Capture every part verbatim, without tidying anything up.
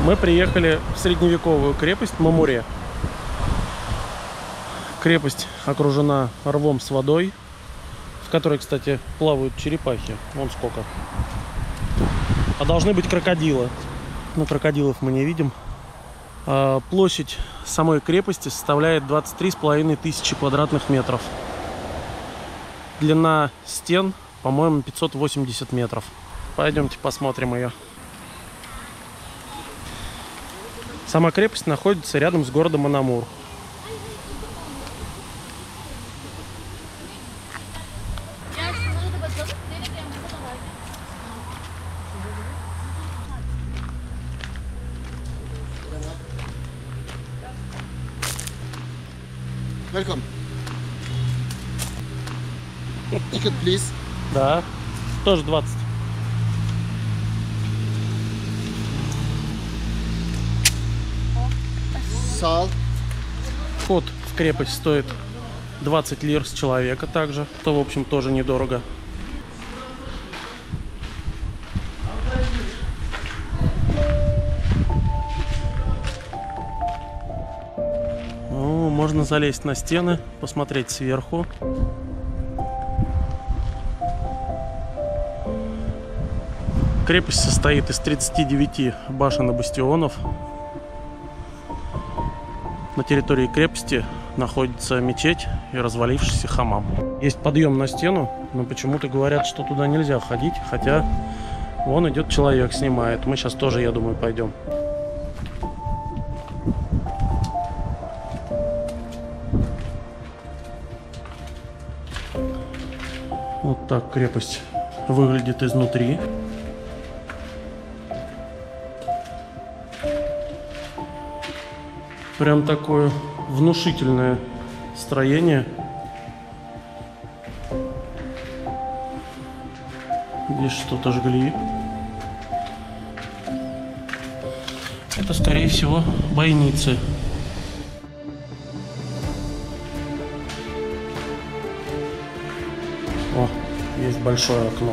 Мы приехали в средневековую крепость Мамуре. Крепость окружена рвом с водой, в которой, кстати, плавают черепахи. Вон сколько. А должны быть крокодилы. Но крокодилов мы не видим. А площадь самой крепости составляет двадцать три с половиной тысячи квадратных метров. Длина стен, по-моему, пятьсот восемьдесят метров. Пойдемте посмотрим ее. Сама крепость находится рядом с городом Анамур. Welcome. Ticket, please. Да, тоже двадцать. Salt. Вход в крепость стоит двадцать лир с человека также, то, в общем, тоже недорого. Ну, можно залезть на стены, посмотреть сверху. Крепость состоит из тридцати девяти башен и бастионов. На территории крепости находится мечеть и развалившийся хамам. Есть подъем на стену, но почему-то говорят, что туда нельзя ходить, хотя вон идет человек, снимает. Мы сейчас тоже, я думаю, пойдем. Вот так крепость выглядит изнутри. Прям такое внушительное строение. Здесь что-то жгли. Это, скорее всего, бойницы. О, есть большое окно.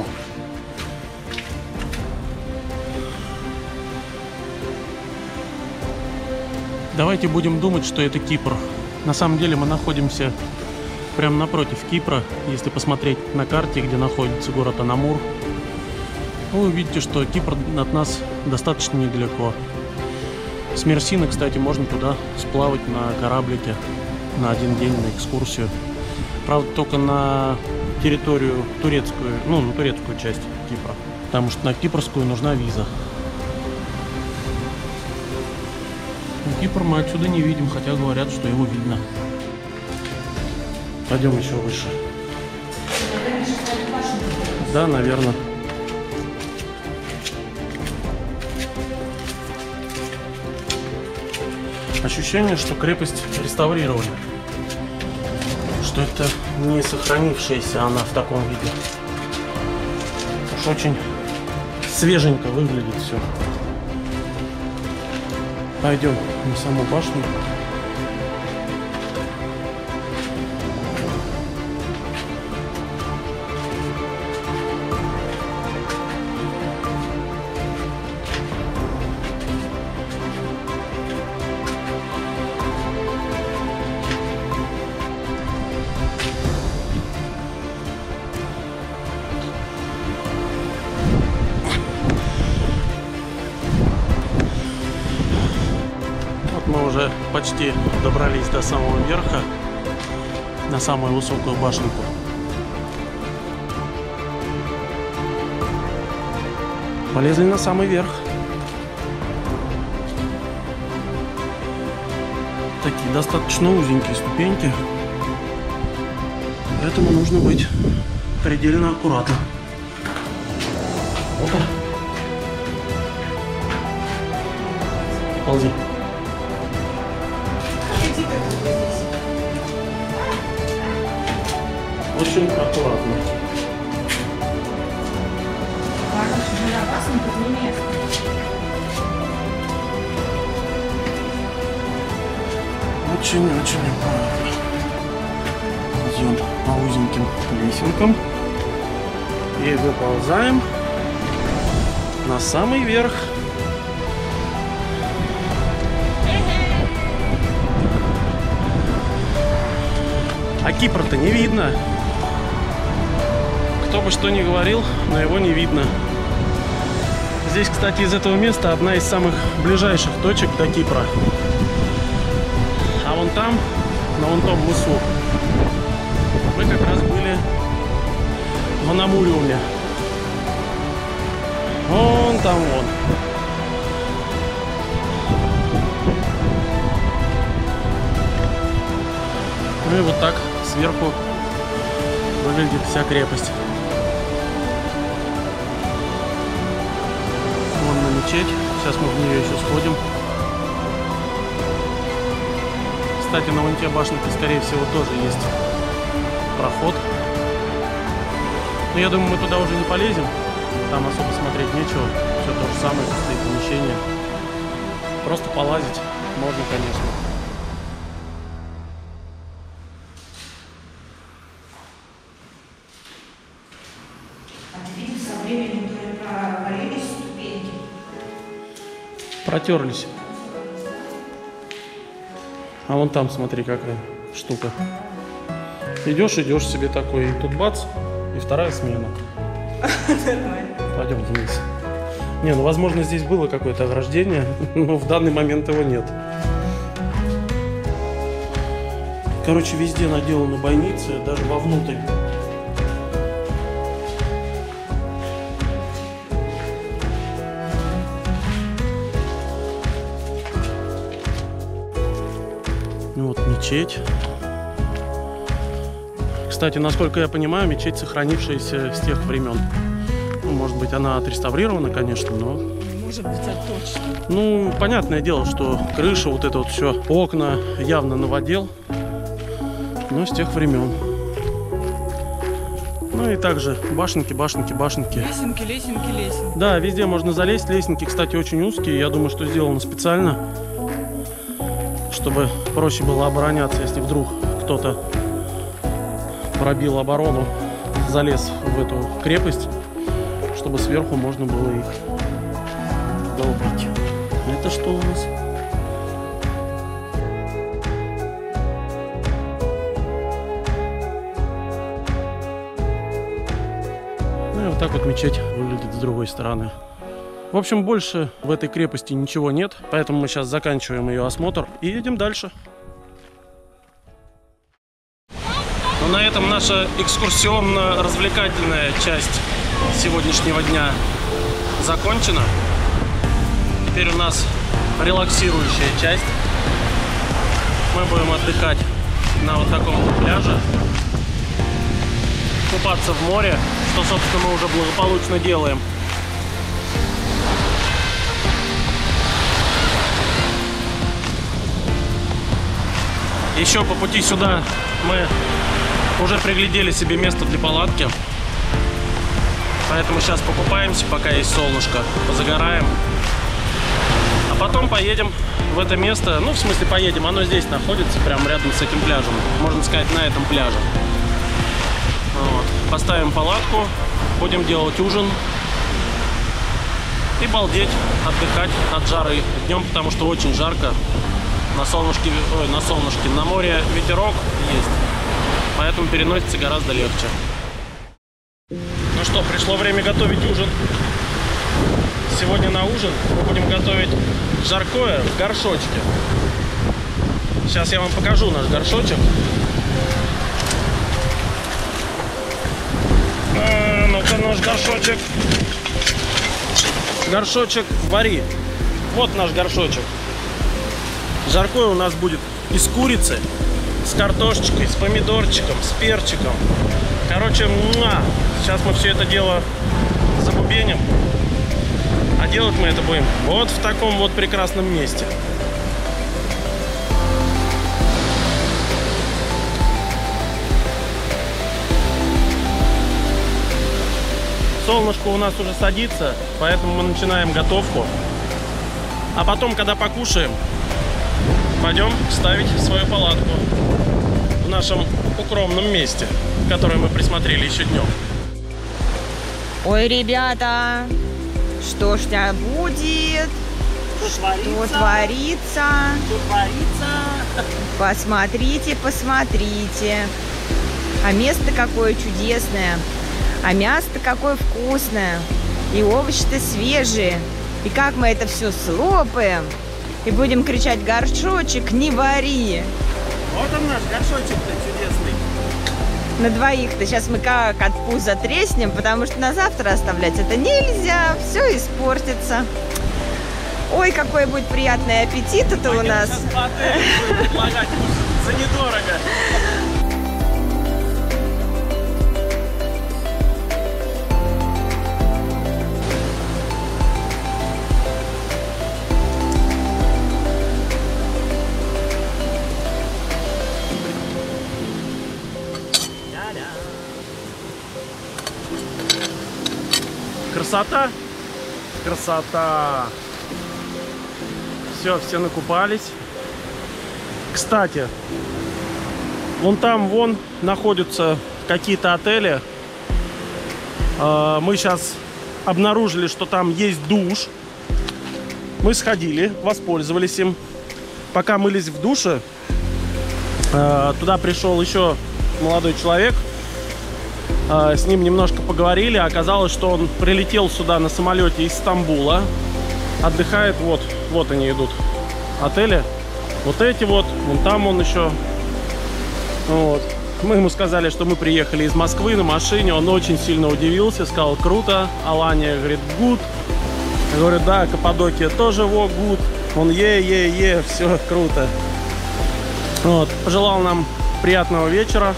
Давайте будем думать, что это Кипр. На самом деле мы находимся прямо напротив Кипра. Если посмотреть на карте, где находится город Анамур, вы увидите, что Кипр от нас достаточно недалеко. С Мерсины, кстати, можно туда сплавать на кораблике на один день, на экскурсию. Правда, только на территорию турецкую, ну, на турецкую часть Кипра. Потому что на кипрскую нужна виза. Кипр мы отсюда не видим, хотя говорят, что его видно. Пойдем еще выше. Да, наверное. Ощущение, что крепость реставрировали. Что это не сохранившаяся она в таком виде. Уж очень свеженько выглядит все. Пойдем на саму башню. Мы уже почти добрались до самого верха, на самую высокую башенку. Полезли на самый верх. Такие достаточно узенькие ступеньки, поэтому нужно быть предельно аккуратным. Опа. Ползи. Очень аккуратно. Очень-очень аккуратно. Идем по узеньким лесенкам и выползаем на самый верх. А Кипр-то не видно. Кто бы что ни говорил, но его не видно. Здесь, кстати, из этого места одна из самых ближайших точек до Кипра. А вон там, на вон том мысу, мы как раз были в Анамуриуме. Вон там вон. Ну и вот так сверху выглядит вся крепость. Вон на мечеть. Сейчас мы в нее еще сходим. Кстати, на вон те башенке, скорее всего, тоже есть проход. Но я думаю, мы туда уже не полезем. Там особо смотреть нечего. Все то же самое, пустые помещения. Просто полазить можно, конечно. Протерлись. А вон там, смотри, какая штука. Идешь, идешь себе такой, и тут бац, и вторая смена. Пойдем вниз. Не, ну возможно здесь было какое-то ограждение, но в данный момент его нет. Короче, везде наделаны бойницы, даже вовнутрь. Вот мечеть. Кстати, насколько я понимаю, мечеть, сохранившаяся с тех времен. Ну, может быть, она отреставрирована, конечно, но... Может быть, это точно. Ну, понятное дело, что крыша, вот это вот все, окна явно новодел, но с тех времен. Ну и также башенки, башенки, башенки. Лесенки, лесенки, лесенки. Да, везде можно залезть. Лестники, кстати, очень узкие. Я думаю, что сделано специально, чтобы проще было обороняться, если вдруг кто-то пробил оборону, залез в эту крепость, чтобы сверху можно было их долбить. Это что у нас? Ну и вот так вот мечеть выглядит с другой стороны. В общем, больше в этой крепости ничего нет, поэтому мы сейчас заканчиваем ее осмотр и едем дальше. Ну, на этом наша экскурсионно-развлекательная часть сегодняшнего дня закончена. Теперь у нас релаксирующая часть. Мы будем отдыхать на вот таком пляже, купаться в море, что, собственно, мы уже благополучно делаем. Еще по пути сюда мы уже приглядели себе место для палатки. Поэтому сейчас покупаемся, пока есть солнышко, позагораем. А потом поедем в это место. Ну, в смысле, поедем. Оно здесь находится, прямо рядом с этим пляжем. Можно сказать, на этом пляже. Вот. Поставим палатку, будем делать ужин. И балдеть, отдыхать от жары днем, потому что очень жарко. На солнышке, ой, на солнышке, на море ветерок есть, поэтому переносится гораздо легче. Ну что, пришло время готовить ужин. Сегодня на ужин мы будем готовить жаркое в горшочке. Сейчас я вам покажу наш горшочек. А, ну-ка, наш горшочек. Горшочек вари. Вот наш горшочек. Жаркое у нас будет из курицы, с картошечкой, с помидорчиком, с перчиком. Короче, муа! Сейчас мы все это дело забубеним. А делать мы это будем вот в таком вот прекрасном месте. Солнышко у нас уже садится, поэтому мы начинаем готовку. А потом, когда покушаем, пойдем ставить свою палатку в нашем укромном месте, которое мы присмотрели еще днем. Ой, ребята, что ж тебя будет? Что творится? Что творится? Посмотрите, посмотрите. А место какое чудесное. А мясо-то какое вкусное. И овощи-то свежие. И как мы это все слопаем. И будем кричать: горшочек, не вари. Вот он наш горшочек-то чудесный. На двоих-то сейчас мы как от пуза треснем, потому что на завтра оставлять это нельзя. Все испортится. Ой, какой будет приятный аппетит это у нас. Сейчас по отелю будем предлагать кушать за недорого. Красота, красота. Все, все накупались. Кстати, вон там, вон находятся какие-то отели. Мы сейчас обнаружили, что там есть душ. Мы сходили, воспользовались им. Пока мылись в душе, туда пришел еще молодой человек. С ним немножко поговорили. Оказалось, что он прилетел сюда на самолете из Стамбула. Отдыхает. Вот, вот они идут. Отели. Вот эти вот. Вон там он еще. Вот. Мы ему сказали, что мы приехали из Москвы на машине. Он очень сильно удивился. Сказал: круто. Алания говорит: good. Я говорю: да, Каппадокия тоже во, good. Он е-е-е, все круто. Вот. Пожелал нам приятного вечера.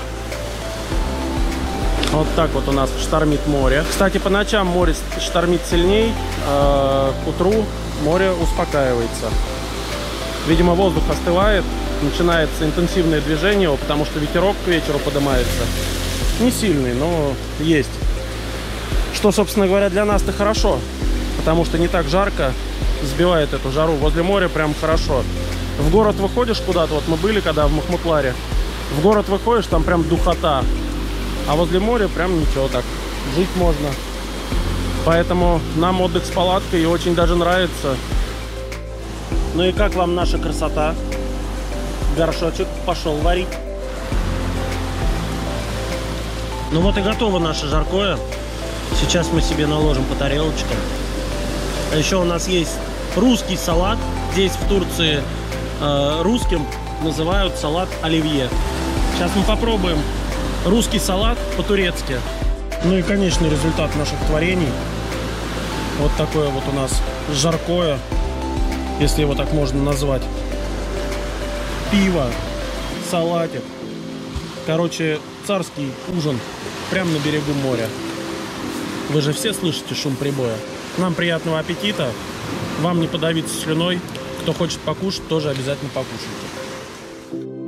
Вот так вот у нас штормит море. Кстати, по ночам море штормит сильней, а к утру море успокаивается. Видимо, воздух остывает, начинается интенсивное движение, потому что ветерок к вечеру поднимается. Не сильный, но есть. Что, собственно говоря, для нас-то хорошо, потому что не так жарко, сбивает эту жару. Возле моря прям хорошо. В город выходишь куда-то, вот мы были когда в Махмутларе, в город выходишь, там прям духота. А возле моря прям ничего так, жить можно. Поэтому нам отдых с палаткой и очень даже нравится. Ну и как вам наша красота? Горшочек пошел варить. Ну вот и готово наше жаркое. Сейчас мы себе наложим по тарелочкам. А еще у нас есть русский салат. Здесь в Турции э, русским называют салат оливье. Сейчас мы попробуем русский салат по-турецки. Ну и конечный результат наших творений. Вот такое вот у нас жаркое, если его так можно назвать. Пиво, салатик. Короче, царский ужин прямо на берегу моря. Вы же все слышите шум прибоя. Нам приятного аппетита. Вам не подавиться слюной. Кто хочет покушать, тоже обязательно покушайте.